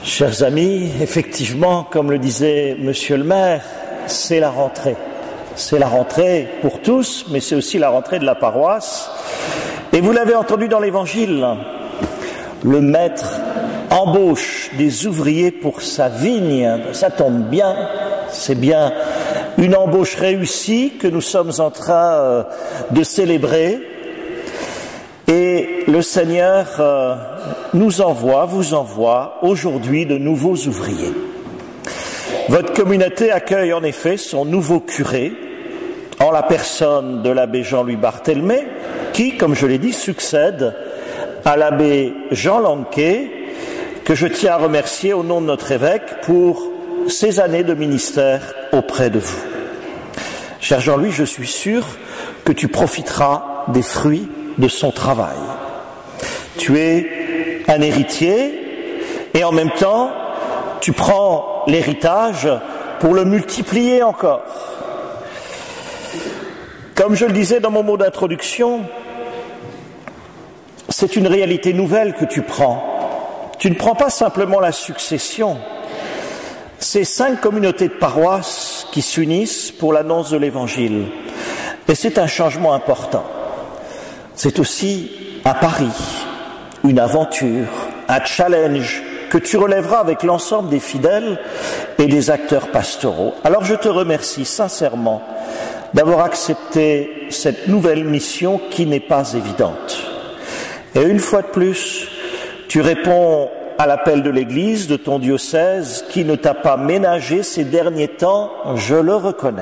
Chers amis, effectivement, comme le disait Monsieur le maire, c'est la rentrée. C'est la rentrée pour tous, mais c'est aussi la rentrée de la paroisse. Et vous l'avez entendu dans l'Évangile, le maître embauche des ouvriers pour sa vigne. Ça tombe bien, c'est bien une embauche réussie que nous sommes en train de célébrer. Et le Seigneur vous envoie aujourd'hui de nouveaux ouvriers. Votre communauté accueille en effet son nouveau curé, en la personne de l'abbé Jean-Louis Barthelmé, qui, comme je l'ai dit, succède à l'abbé Jean Lanquet, que je tiens à remercier au nom de notre évêque pour ses années de ministère auprès de vous. Cher Jean-Louis, je suis sûr que tu profiteras des fruits de son travail. Tu es un héritier et en même temps, tu prends l'héritage pour le multiplier encore. Comme je le disais dans mon mot d'introduction, c'est une réalité nouvelle que tu prends. Tu ne prends pas simplement la succession. C'est 5 communautés de paroisse qui s'unissent pour l'annonce de l'Évangile. Et c'est un changement important. C'est aussi un pari, une aventure, un challenge que tu relèveras avec l'ensemble des fidèles et des acteurs pastoraux. Alors je te remercie sincèrement d'avoir accepté cette nouvelle mission qui n'est pas évidente. Et une fois de plus, tu réponds à l'appel de l'Église, de ton diocèse, qui ne t'a pas ménagé ces derniers temps, je le reconnais.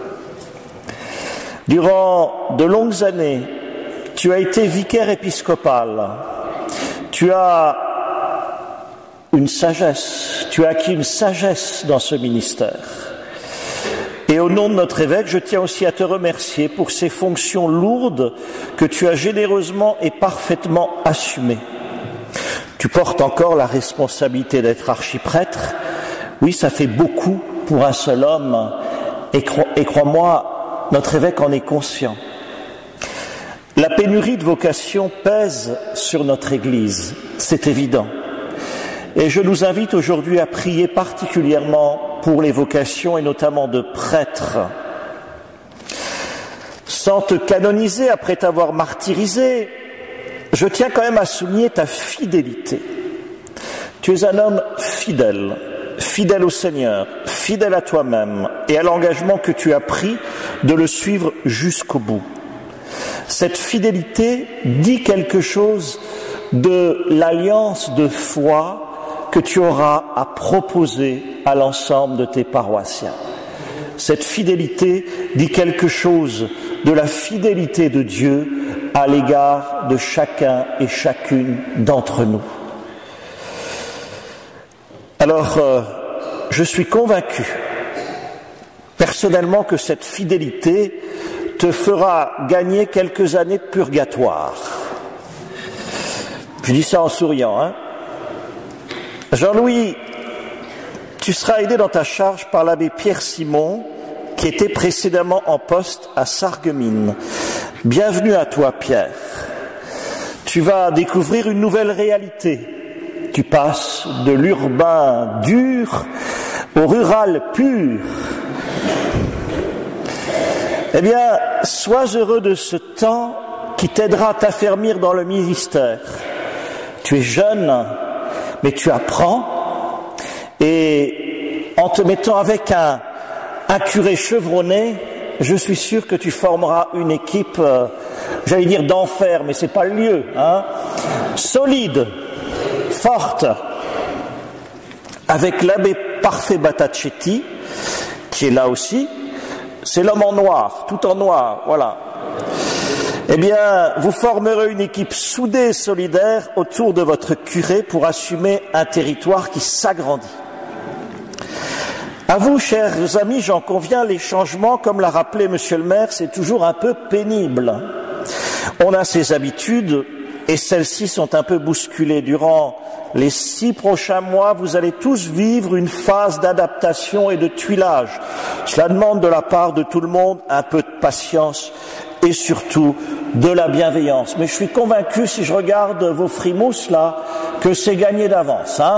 Durant de longues années, tu as été vicaire épiscopal, tu as une sagesse, tu as acquis une sagesse dans ce ministère. Et au nom de notre évêque, je tiens aussi à te remercier pour ces fonctions lourdes que tu as généreusement et parfaitement assumées. Tu portes encore la responsabilité d'être archiprêtre. Oui, ça fait beaucoup pour un seul homme. Et crois-moi, notre évêque en est conscient. La pénurie de vocations pèse sur notre Église, c'est évident. Et je nous invite aujourd'hui à prier particulièrement pour les vocations et notamment de prêtres. Sans te canoniser après t'avoir martyrisé, je tiens quand même à souligner ta fidélité. Tu es un homme fidèle, fidèle au Seigneur, fidèle à toi-même et à l'engagement que tu as pris de le suivre jusqu'au bout. Cette fidélité dit quelque chose de l'alliance de foi que tu auras à proposer à l'ensemble de tes paroissiens. Cette fidélité dit quelque chose de la fidélité de Dieu à l'égard de chacun et chacune d'entre nous. Alors, je suis convaincu, personnellement, que cette fidélité te fera gagner quelques années de purgatoire. Je dis ça en souriant, hein. Jean-Louis, tu seras aidé dans ta charge par l'abbé Pierre Simon, qui était précédemment en poste à Sarreguemines. Bienvenue à toi, Pierre. Tu vas découvrir une nouvelle réalité. Tu passes de l'urbain dur au rural pur. Eh bien, sois heureux de ce temps qui t'aidera à t'affermir dans le ministère. Tu es jeune, mais tu apprends, et en te mettant avec un curé chevronné, je suis sûr que tu formeras une équipe, j'allais dire d'enfer, mais c'est pas le lieu, hein, solide, forte, avec l'abbé Parfait Battacetti, qui est là aussi. C'est l'homme en noir, tout en noir, voilà. Eh bien, vous formerez une équipe soudée et solidaire autour de votre curé pour assumer un territoire qui s'agrandit. À vous, chers amis, j'en conviens, les changements, comme l'a rappelé Monsieur le maire, c'est toujours un peu pénible. On a ses habitudes et celles-ci sont un peu bousculées. Durant les 6 prochains mois, vous allez tous vivre une phase d'adaptation et de tuilage. Cela demande de la part de tout le monde un peu de patience et surtout de la bienveillance. Mais je suis convaincu, si je regarde vos frimousses là, que c'est gagné d'avance, hein.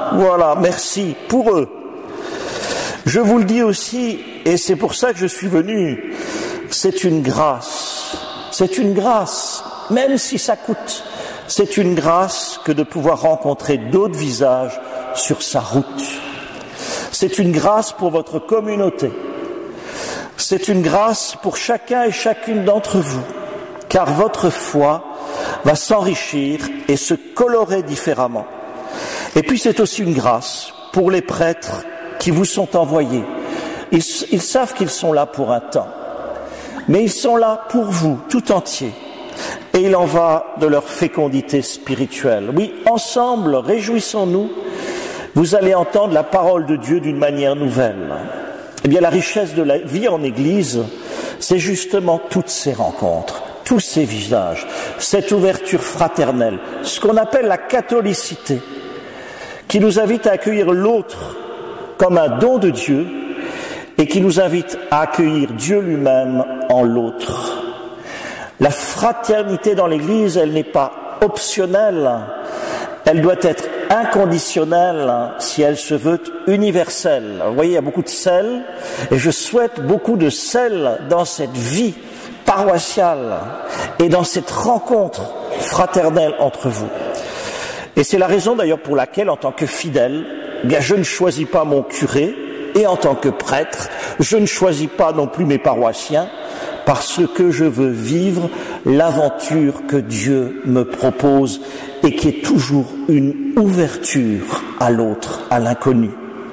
Voilà, merci pour eux. Je vous le dis aussi, et c'est pour ça que je suis venu, c'est une grâce. C'est une grâce, même si ça coûte. C'est une grâce que de pouvoir rencontrer d'autres visages sur sa route. C'est une grâce pour votre communauté. C'est une grâce pour chacun et chacune d'entre vous, car votre foi va s'enrichir et se colorer différemment. Et puis c'est aussi une grâce pour les prêtres qui vous sont envoyés. Ils savent qu'ils sont là pour un temps, mais ils sont là pour vous tout entier. Et il en va de leur fécondité spirituelle. Oui, ensemble, réjouissons-nous, vous allez entendre la parole de Dieu d'une manière nouvelle. Eh bien, la richesse de la vie en Église, c'est justement toutes ces rencontres, tous ces visages, cette ouverture fraternelle, ce qu'on appelle la catholicité, qui nous invite à accueillir l'autre comme un don de Dieu et qui nous invite à accueillir Dieu lui-même en l'autre. La fraternité dans l'Église, elle n'est pas optionnelle, elle doit être inconditionnelle si elle se veut universelle. Vous voyez, il y a beaucoup de sel, et je souhaite beaucoup de sel dans cette vie paroissiale et dans cette rencontre fraternelle entre vous. Et c'est la raison d'ailleurs pour laquelle, en tant que fidèle, bien, je ne choisis pas mon curé, et en tant que prêtre, je ne choisis pas non plus mes paroissiens, parce que je veux vivre l'aventure que Dieu me propose et qui est toujours une ouverture à l'autre, à l'inconnu.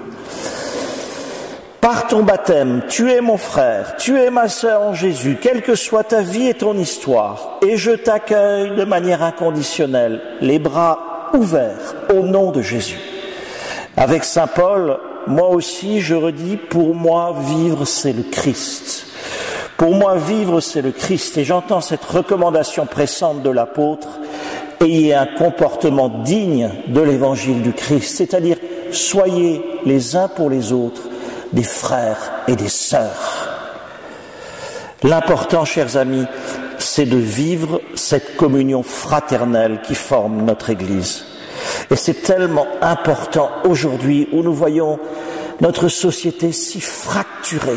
Par ton baptême, tu es mon frère, tu es ma sœur en Jésus, quelle que soit ta vie et ton histoire, et je t'accueille de manière inconditionnelle, les bras ouverts au nom de Jésus. Avec saint Paul, moi aussi je redis, pour moi vivre c'est le Christ. Pour moi, vivre, c'est le Christ. Et j'entends cette recommandation pressante de l'apôtre, ayez un comportement digne de l'évangile du Christ, c'est-à-dire soyez les uns pour les autres des frères et des sœurs. L'important, chers amis, c'est de vivre cette communion fraternelle qui forme notre Église. Et c'est tellement important aujourd'hui où nous voyons notre société si fracturée.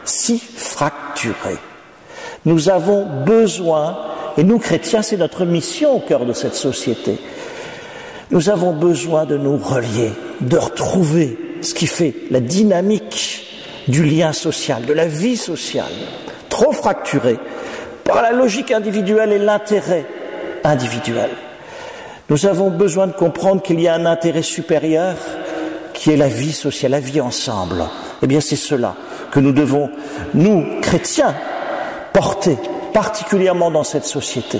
Nous avons besoin, et nous chrétiens, c'est notre mission au cœur de cette société, nous avons besoin de nous relier, de retrouver ce qui fait la dynamique du lien social, de la vie sociale, trop fracturée par la logique individuelle et l'intérêt individuel. Nous avons besoin de comprendre qu'il y a un intérêt supérieur qui est la vie sociale, la vie ensemble. Eh bien, c'est cela que nous devons, nous, chrétiens, porter, particulièrement dans cette société.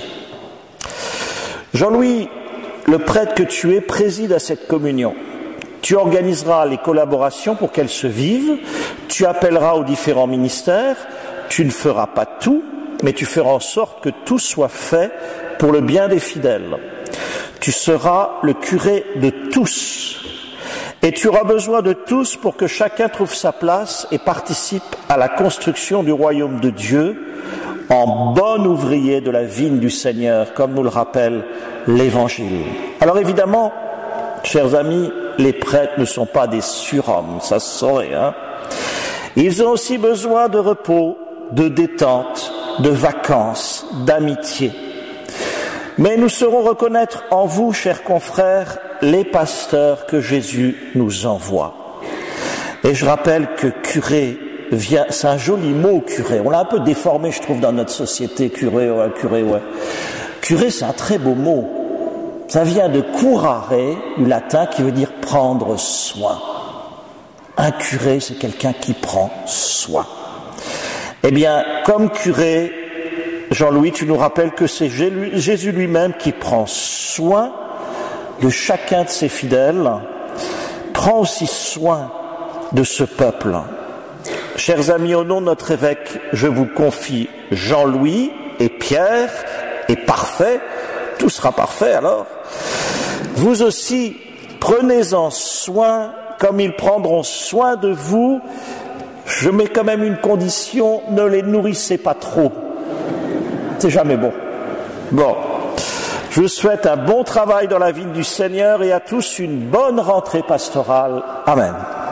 Jean-Louis, le prêtre que tu es, préside à cette communion. Tu organiseras les collaborations pour qu'elles se vivent, tu appelleras aux différents ministères, tu ne feras pas tout, mais tu feras en sorte que tout soit fait pour le bien des fidèles. Tu seras le curé de tous. Et tu auras besoin de tous pour que chacun trouve sa place et participe à la construction du royaume de Dieu en bon ouvrier de la vigne du Seigneur, comme nous le rappelle l'Évangile. Alors évidemment, chers amis, les prêtres ne sont pas des surhommes, ça se saurait, hein. Ils ont aussi besoin de repos, de détente, de vacances, d'amitié. Mais nous saurons reconnaître en vous, chers confrères, les pasteurs que Jésus nous envoie. Et je rappelle que curé vient, c'est un joli mot, curé. On l'a un peu déformé, je trouve, dans notre société, curé, ouais, curé, ouais. Curé, c'est un très beau mot. Ça vient de curare, du latin, qui veut dire prendre soin. Un curé, c'est quelqu'un qui prend soin. Eh bien, comme curé, Jean-Louis, tu nous rappelles que c'est Jésus lui-même qui prend soin de chacun de ses fidèles, prend aussi soin de ce peuple. Chers amis, au nom de notre évêque, je vous confie Jean-Louis et Pierre, et parfait, tout sera parfait alors. Vous aussi, prenez-en soin comme ils prendront soin de vous. Je mets quand même une condition, ne les nourrissez pas trop. C'est jamais bon. Bon. Je vous souhaite un bon travail dans la ville du Seigneur et à tous une bonne rentrée pastorale. Amen.